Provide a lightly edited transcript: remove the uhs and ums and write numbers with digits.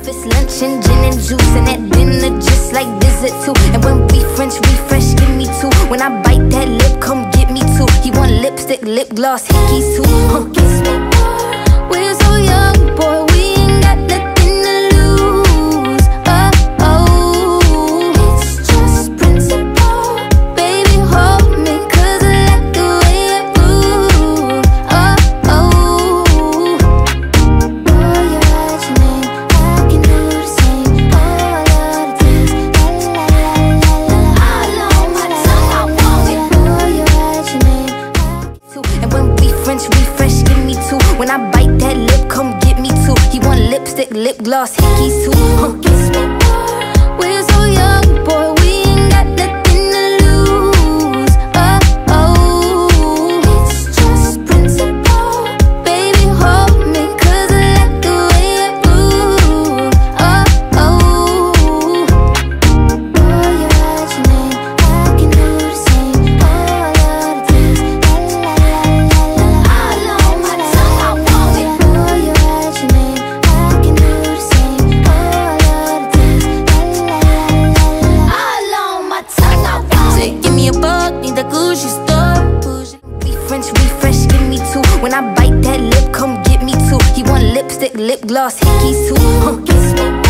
Breakfast, lunch, and gin and juice, and at dinner just like dessert too. And when we French refresh, give me two. When I bite that lip, come get me two. He want lipstick, lip gloss, hickeys too. Kiss me more. We're so young, boy, we ain't got nothing to lose. Oh, oh, it's just principle. Baby, hold me, 'cause I like the way it moves. Oh, oh, boy, you're out your name, I can do the same. Oh, I love the taste, la la la la la. All on my tongue, I want it. Boy, you're out your name, and when we French refresh, give me two. When I bite that lip, come get me two. He want lipstick, lip gloss, hickeys too. Kiss me more. We're so young, boy, we ain't got nothing to lose. Oh, oh, it's just principle. Baby, hold me, 'cause I like the way it moves. Oh, oh, boy, you're out your name, I can do the same. Oh, I love the taste, la la la la la. All on my tongue, I want it. Boy, you're out your name, I can do the same. Oh, I love the taste, la la la la. All on my tongue, I want it. Give me a buck, need the Gucci store. Be French refresh, give me two. When I bite that lip, come get me two. He want lipstick, lip gloss, hickeys too. Kiss me.